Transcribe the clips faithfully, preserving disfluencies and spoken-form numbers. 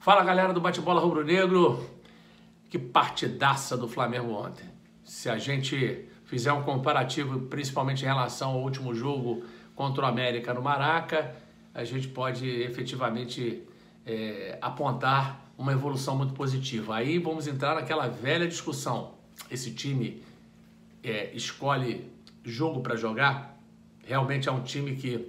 Fala, galera do Bate-Bola Rubro-Negro. Que partidaça do Flamengo ontem. Se a gente fizer um comparativo, principalmente em relação ao último jogo contra o América no Maraca, a gente pode efetivamente é, apontar uma evolução muito positiva. Aí vamos entrar naquela velha discussão. Esse time é, escolhe jogo para jogar? Realmente é um time que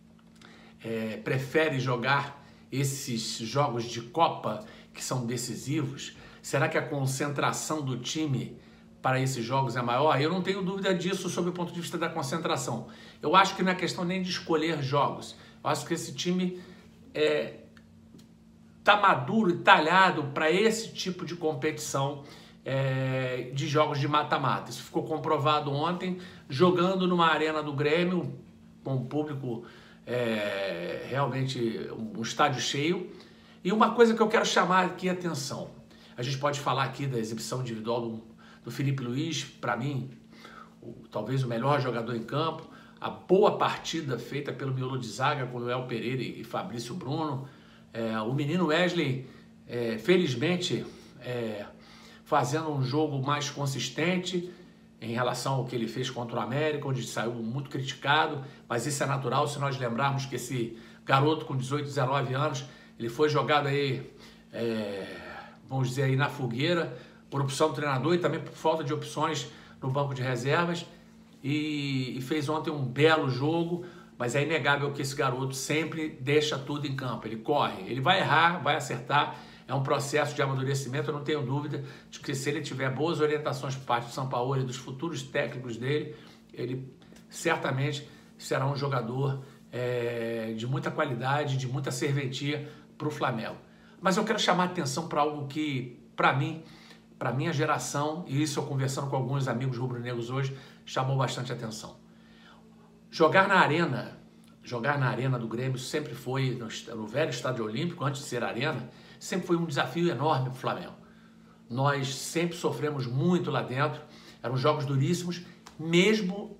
é, prefere jogar esses jogos de Copa que são decisivos? Será que a concentração do time para esses jogos é maior? Eu não tenho dúvida disso sob o ponto de vista da concentração. Eu acho que não é questão nem de escolher jogos. Eu acho que esse time é, tá maduro e talhado para esse tipo de competição é, de jogos de mata-mata. Isso ficou comprovado ontem, jogando numa arena do Grêmio, com o público é, realmente um estádio cheio. E uma coisa que eu quero chamar aqui a atenção. A gente pode falar aqui da exibição individual do, do Felipe Luiz, para mim, o, talvez o melhor jogador em campo, a boa partida feita pelo miolo de zaga com Noel Pereira e Fabrício Bruno, é, o menino Wesley, é, felizmente, é, fazendo um jogo mais consistente em relação ao que ele fez contra o América, onde saiu muito criticado, mas isso é natural se nós lembrarmos que esse garoto com dezoito, dezenove anos, ele foi jogado aí, é, vamos dizer aí na fogueira, por opção do treinador e também por falta de opções no banco de reservas, e, e fez ontem um belo jogo, mas é inegável que esse garoto sempre deixa tudo em campo, ele corre, ele vai errar, vai acertar, é um processo de amadurecimento, eu não tenho dúvida de que se ele tiver boas orientações por parte do Sampaoli e dos futuros técnicos dele, ele certamente será um jogador é, de muita qualidade, de muita serventia para o Flamengo. Mas eu quero chamar a atenção para algo que, para mim, para minha geração, e isso eu conversando com alguns amigos rubro-negros hoje, chamou bastante atenção. Jogar na arena, jogar na arena do Grêmio sempre foi, no, no velho Estádio Olímpico, antes de ser arena, sempre foi um desafio enorme para o Flamengo. Nós sempre sofremos muito lá dentro, eram jogos duríssimos, mesmo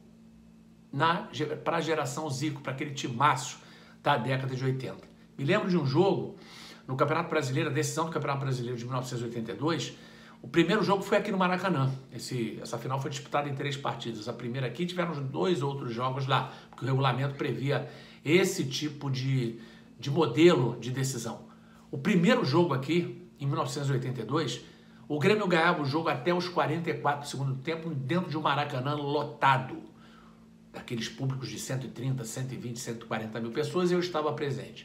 para a geração Zico, para aquele timaço da década de oitenta. Me lembro de um jogo no Campeonato Brasileiro, a decisão do Campeonato Brasileiro de mil novecentos e oitenta e dois, o primeiro jogo foi aqui no Maracanã. Esse, essa final foi disputada em três partidas. A primeira aqui, tiveram dois outros jogos lá, porque o regulamento previa esse tipo de, de modelo de decisão. O primeiro jogo aqui, em mil novecentos e oitenta e dois, o Grêmio ganhava o jogo até os quarenta e quatro do segundo tempo, dentro de um Maracanã lotado. Daqueles públicos de cento e trinta, cento e vinte, cento e quarenta mil pessoas, e eu estava presente.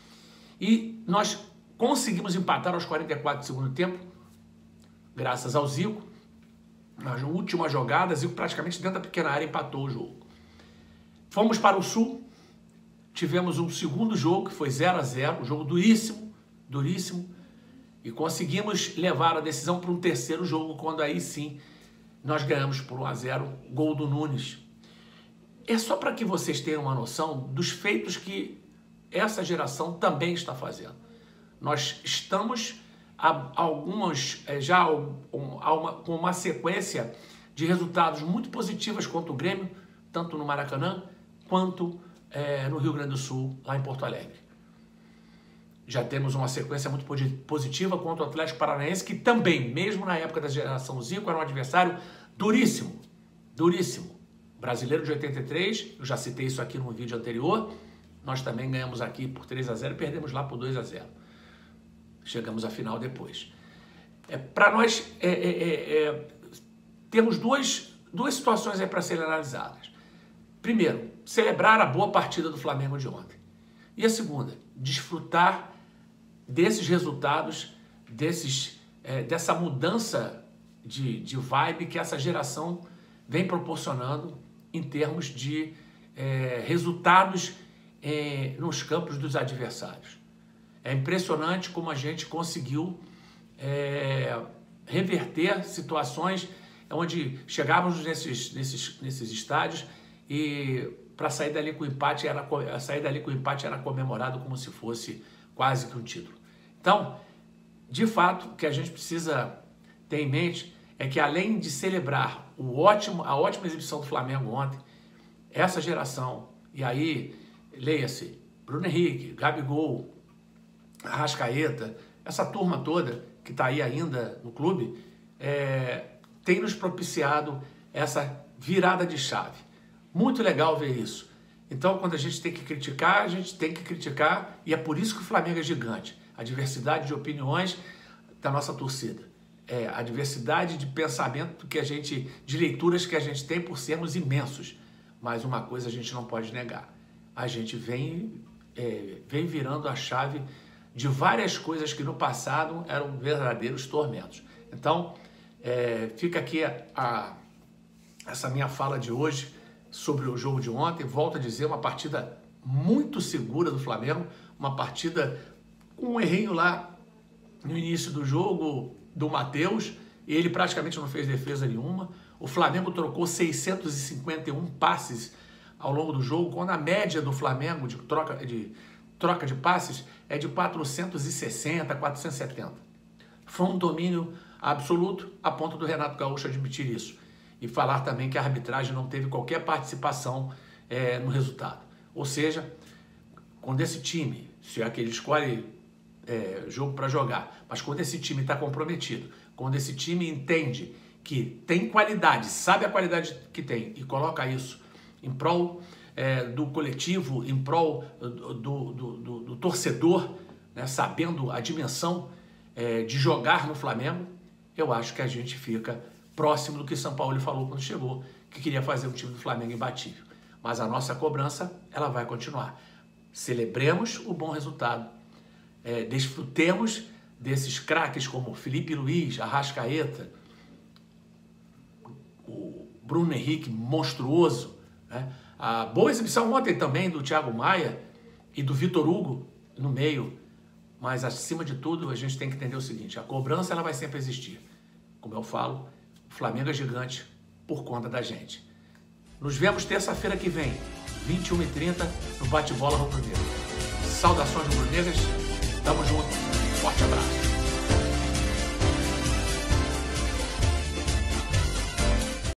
E nós conseguimos empatar aos quarenta e quatro do segundo tempo, graças ao Zico. Na última jogada, Zico praticamente dentro da pequena área empatou o jogo. Fomos para o Sul, tivemos um segundo jogo, que foi zero a zero, um jogo duríssimo, duríssimo, e conseguimos levar a decisão para um terceiro jogo, quando aí sim nós ganhamos por um a zero, gol do Nunes. É só para que vocês tenham uma noção dos feitos que essa geração também está fazendo. Nós estamos há algumas, já há uma, com uma sequência de resultados muito positivas contra o Grêmio, tanto no Maracanã quanto é, no Rio Grande do Sul, lá em Porto Alegre. Já temos uma sequência muito positiva contra o Atlético Paranaense, que também, mesmo na época da geração Zico, era um adversário duríssimo, duríssimo. Brasileiro de oitenta e três, eu já citei isso aqui no vídeo anterior, nós também ganhamos aqui por três a zero e perdemos lá por dois a zero. Chegamos à final depois. É, para nós, é, é, é, temos duas, duas situações aí para serem analisadas. Primeiro, celebrar a boa partida do Flamengo de ontem. E a segunda, desfrutar desses resultados, desses, é, dessa mudança de, de vibe que essa geração vem proporcionando em termos de é, resultados é, nos campos dos adversários. É impressionante como a gente conseguiu é, reverter situações onde chegávamos nesses, nesses, nesses estádios e para sair dali com o empate era sair dali com o empate era comemorado como se fosse quase que um título. Então, de fato, o que a gente precisa ter em mente é que, além de celebrar o ótimo, a ótima exibição do Flamengo ontem, essa geração, e aí, leia-se, Bruno Henrique, Gabigol, Arrascaeta, essa turma toda que está aí ainda no clube, é, tem nos propiciado essa virada de chave. Muito legal ver isso. Então, quando a gente tem que criticar, a gente tem que criticar, e é por isso que o Flamengo é gigante. A diversidade de opiniões da nossa torcida. É, a diversidade de pensamento que a gente, de leituras que a gente tem por sermos imensos. Mas uma coisa a gente não pode negar. A gente vem, é, vem virando a chave de várias coisas que no passado eram verdadeiros tormentos. Então, é, fica aqui a, a, essa minha fala de hoje sobre o jogo de ontem. Volto a dizer, uma partida muito segura do Flamengo, uma partida com um errinho lá no início do jogo do Matheus, ele praticamente não fez defesa nenhuma. O Flamengo trocou seiscentos e cinquenta e um passes ao longo do jogo, quando a média do Flamengo de troca de, troca de passes é de quatrocentos e sessenta, quatrocentos e setenta. Foi um domínio absoluto, a ponto do Renato Gaúcho admitir isso. E falar também que a arbitragem não teve qualquer participação é, no resultado. Ou seja, quando esse time, se é que ele escolhe é, jogo para jogar, mas quando esse time está comprometido, quando esse time entende que tem qualidade, sabe a qualidade que tem e coloca isso em prol é, do coletivo, em prol do, do, do, do torcedor, né, sabendo a dimensão é, de jogar no Flamengo, eu acho que a gente fica próximo do que São Paulo falou quando chegou, que queria fazer um time do Flamengo imbatível. Mas a nossa cobrança, ela vai continuar. Celebremos o bom resultado, é, desfrutemos desses craques como Felipe Luiz, Arrascaeta, o Bruno Henrique monstruoso, né? A boa exibição ontem também do Thiago Maia e do Vitor Hugo no meio, mas acima de tudo a gente tem que entender o seguinte, a cobrança ela vai sempre existir. Como eu falo, o Flamengo é gigante por conta da gente. Nos vemos terça-feira que vem, vinte e uma e trinta, no Bate-Bola Rubro-Negro. Saudações rubro-negras, tamo junto, forte abraço.